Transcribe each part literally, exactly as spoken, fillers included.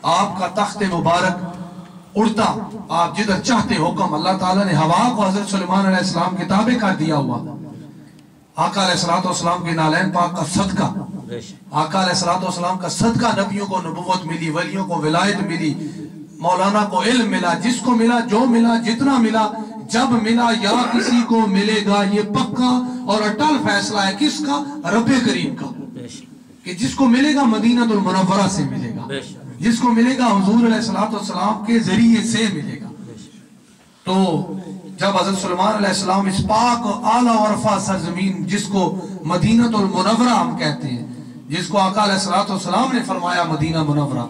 آپ کا تخت مبارک اڑتا، آپ جدھر چاہتے حکم، اللہ تعالیٰ نے ہوا کو حضرت سلیمان علیہ السلام کے تابع کر دیا ہوا۔ آقا علیہ السلام کے نالین پاک کا صدقہ، آقا علیہ السلام کا صدقہ نبیوں کو نبوت ملی، ولیوں کو ولایت ملی، مولانا کو علم ملا، جس کو ملا، جو ملا، جتنا ملا، جب ملا، یا کسی کو ملے گا، یہ پکا اور اٹل فیصلہ ہے کس کا؟ رب کریم کا، کہ جس کو ملے گا مدینہ المنورہ سے ملے گا، جس کو ملے گا حضور علیہ السلام کے ذریعے سے ملے گا۔ تو جب حضرت سلیمان علیہ السلام اس پاک اعلیٰ و رفع سرزمین جس کو مدینہ المنورہ ہم کہتے ہیں، جس کو آقا علیہ السلام نے فرمایا مدینہ منورہ،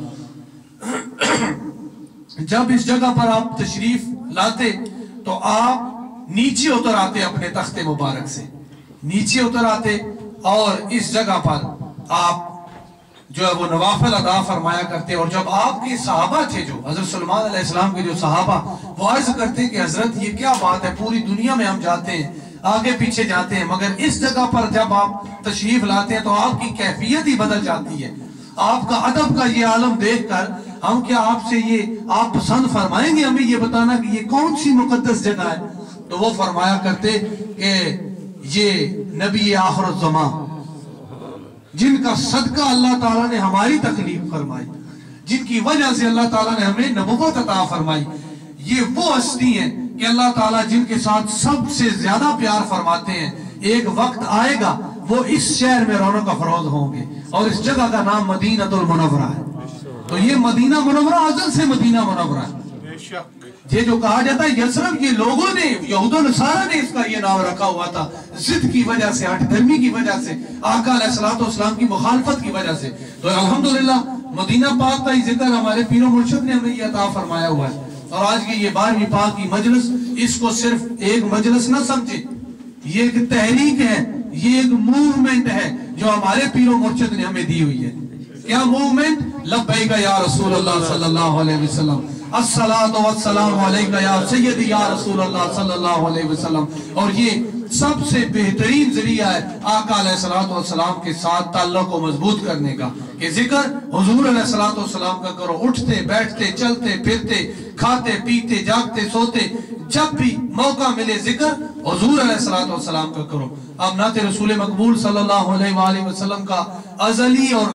جب اس جگہ پر آپ تشریف لاتے تو آپ نیچے اتر آتے، اپنے تخت مبارک سے نیچے اتر آتے، اور اس جگہ پر آپ جو ہے وہ نوافل ادا فرمایا کرتے۔ اور جب آپ کے صحابہ تھے، جو حضرت سلیمان علیہ السلام کے جو صحابہ، وہ عرض کرتے کہ حضرت یہ کیا بات ہے، پوری دنیا میں ہم جاتے ہیں، آگے پیچھے جاتے ہیں، مگر اس جگہ پر جب آپ تشریف لاتے ہیں تو آپ کی کیفیت ہی بدل جاتی ہے۔ آپ کا ادب کا یہ عالم دیکھ کر ہم کیا آپ سے یہ آپ پسند فرمائیں گے ہمیں یہ بتانا کہ یہ کون سی مقدس جگہ ہے؟ تو وہ فرمایا کرتے کہ یہ نبی آخر الزمان، جن کا صدقہ اللہ تعالیٰ نے ہماری تکلیف فرمائی، جن کی وجہ سے اللہ تعالیٰ نے ہمیں نبوت عطا فرمائی، یہ وہ ہستی ہیں کہ اللہ تعالیٰ جن کے ساتھ سب سے زیادہ پیار فرماتے ہیں۔ ایک وقت آئے گا وہ اس شہر میں رونق افروز ہوں گے، اور اس جگہ کا نام مدینہ المنورہ ہے۔ تو یہ مدینہ منورہ ازل سے مدینہ منورہ ہے۔ یہ جو کہا جاتا ہے یثرب، یہ لوگوں نے، یہود و نصارہ نے اس کا یہ نام رکھا ہوا تھا، ضد کی وجہ سے، ہٹ دھرمی کی وجہ سے، آقا علیہ السلام کی مخالفت کی وجہ سے۔ تو الحمدللہ مدینہ پاک کا ہی ذکر ہمارے پیر و مرشد نے ہمیں یہ عطا فرمایا ہوا ہے۔ اور آج کی یہ بارہویں پاک کی مجلس، اس کو صرف ایک مجلس نہ سمجھے، یہ ایک تحریک ہے، یہ ایک موومنٹ ہے جو ہمارے پیر و مرشد نے ہمیں دی ہوئی ہے۔ کیا موومنٹ؟ لبیک یا رسول اللہ صلی اللہ علیہ وسلم، الصلاۃ والسلام علیکہ یا سیدی یا رسول اللہ صلی اللہ علیہ وسلم۔ اور یہ سب سے بہترین ذریعہ ہے آقا علیہ السلام کے ساتھ تعلق کو مضبوط کرنے کا، کہ ذکر حضور علیہ السلام کا کرو، اٹھتے بیٹھتے چلتے پھرتے کھاتے پیتے جاگتے سوتے، جب بھی موقع ملے ذکر حضور علیہ السلام کا کرو۔ اب نعت رسول مقبول صلی اللہ علیہ وآلہ وسلم کا ازلی اور